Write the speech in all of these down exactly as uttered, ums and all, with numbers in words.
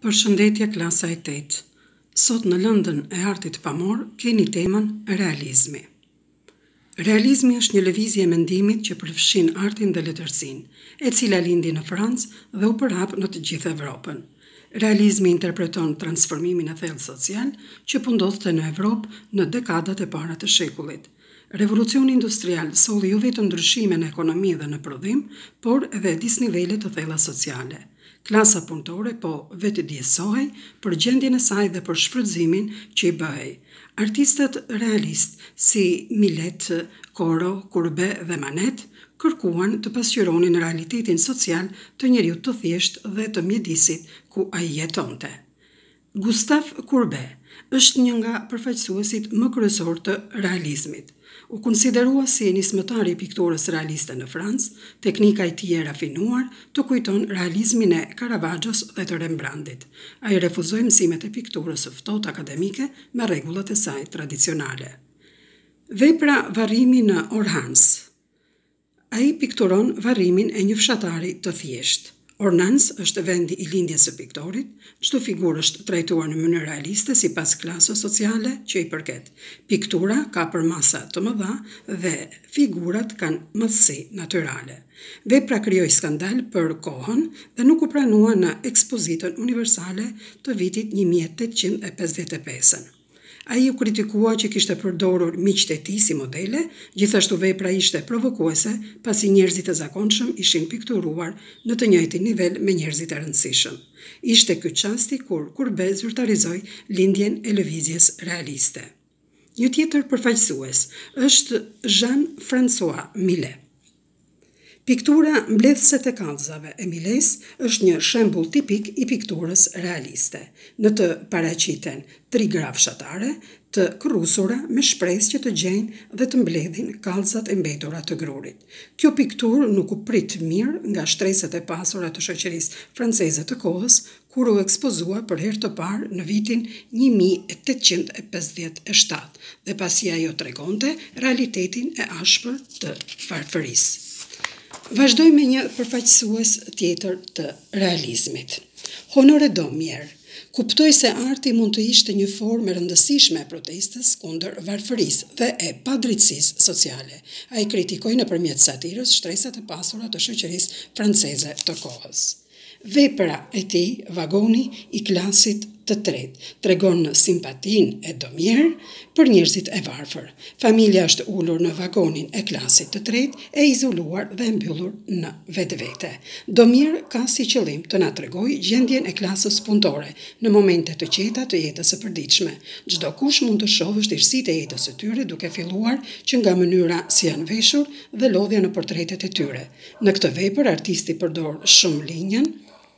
Përshëndetje klasa e tetë. Sot në lëndën e artit pamor keni temën realizmi. Realizmi është një lëvizje e mendimit që përfshin artin dhe letërsinë, e cila lindi në Francë dhe u përhap në të gjithë Evropën. Realizmi interpreton transformimin e thellë social që po ndodhte në Evropë në dekadat e para të shekullit. Revolucioni industrial solli jo vetëm ndryshime në ekonomi dhe në prodhim, por edhe disnivele të thella sociale. Klasa punëtore po vetëdijsohej për gjendjen e saj dhe për shfrytëzimin që i bëhej. Artistët realist si Millet, Corot, Courbet dhe Manet kërkuan të pasqyronin realitetin social të njeriut të thjeshtë dhe të mjedisit ku ai jetonte. Gustave Courbet është një nga përfaqësuesit më kryesor të realizmit. U konsiderua si nismëtari i pikturës realiste në Francë, teknika e tij e rafinuar të kujton realizmin e Caravaggios dhe të Rembrandtit. Ai refuzoi mësimet e pikturës së ftohtë akademike me rregullat e saj tradicionale. Vepra Varrimi në Orhans. Ai pikturon varrimin e një fshatari të thjeshtë. Ornans është vendi i lindjes së piktorit, çdo figurë është trajtuar në mënyrë realiste sipas klasës sociale që i përket. Piktura ka përmasa të mëdha dhe figurat kanë madhësi natyrale. Vepra krijoi skandal për kohën dhe nuk u pranua në ekspozitën universale të vitit një mijë e tetëqind e pesëdhjetë e pesë. Ai u kritikua që kishte përdorur miqtë e tij si modele, gjithashtu vepra ishte provokuese pasi njerëzit e zakonshëm ishin pikturuar në të njëjtin nivel me njerëzit e rëndësishëm. Ishte ky çasti kur Courbet zyrtarizoi lindjen e lëvizjes realiste. Një tjetër përfaqësues është Jean-François Millet. Piktura Mbledhëset e kallëzave e Millets është një shembull tipik i pikturës realiste. Në të paraqiten tri gra fshatare të kërrusura me shpresë që të gjejnë dhe të mbledhin kallëzat e mbetura të grurit. Kjo pikturë nuk u prit mirë nga shtresat e pasura të shoqërisë franceze të kohës, kur u ekspozua për herë të parë në vitin një mijë e tetëqind e pesëdhjetë e shtatë dhe pasi ajo tregonte realitetin e ashpër të varfërisë. Vazhdoj me një përfaqësues tjetër të realizmit. Honoré Daumier kuptoi se arti mund të ishte një formë e rëndësishme e protestës kundër varfërisë dhe e padrejtësisë sociale. Ai kritikoi nëpërmjet satirës shtresat e pasura të shoqërisë franceze të kohës. Vepra e tij, Vagoni i klasit të tretë, tregon simpatinë e Daumier për njerëzit e varfër. Familja është ulur në vagonin e klasit të tretë, e izoluar dhe mbyllur në vetvete. Daumier ka si qëllim të na tregojë gjendjen e klasës punëtore në momente të qeta të jetës së përditshme. Çdo kush mund të shohë vështirësitë e jetës së tyre duke filluar që nga mënyra si janë veshur dhe lodhja në portretet e tyre. Në këtë vepër artisti përdor shumë linjën,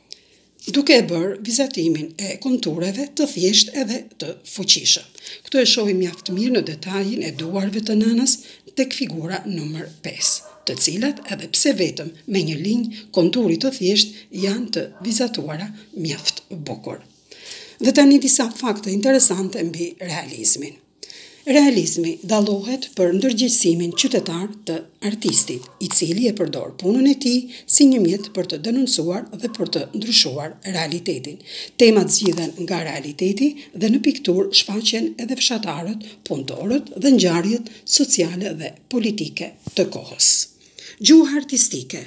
duke e bërë vizatimin e kontureve të thjesht edhe të fuqishëm. Këto e shohim mjaft mirë në detajin e duarve të nënës tek figura numër pesë, të cilat edhe pse vetëm me një linjë konturi të thjesht janë të vizatuara mjaft bukur. Dhe tani disa fakte interesante mbi realizmin. Realizmi dallohet për ndërgjegjësimin qytetar të artistit, i cili e përdor punën e tij si një mjet për të denoncuar dhe për të ndryshuar realitetin. Temat zgjidhen nga realiteti dhe në pikturë shfaqen edhe fshatarët, punëtorët dhe ngjarjet sociale dhe politike të kohës. Gjuha artistike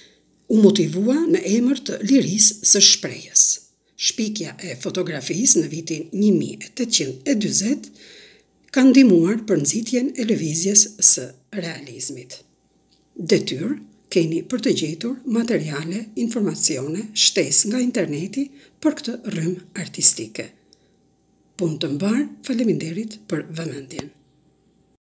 u motivua në emër të lirisë së shprehjes. Shpikja e fotografisë në vitin një mijë e tetëqind e dyzet ka ndihmuar për nxitjen e lëvizjes së realizmit. Detyrë keni për të gjetur materiale, informacione, shtesë nga interneti për këtë rrymë artistike. Punë të mbar, faleminderit për vëmendjen.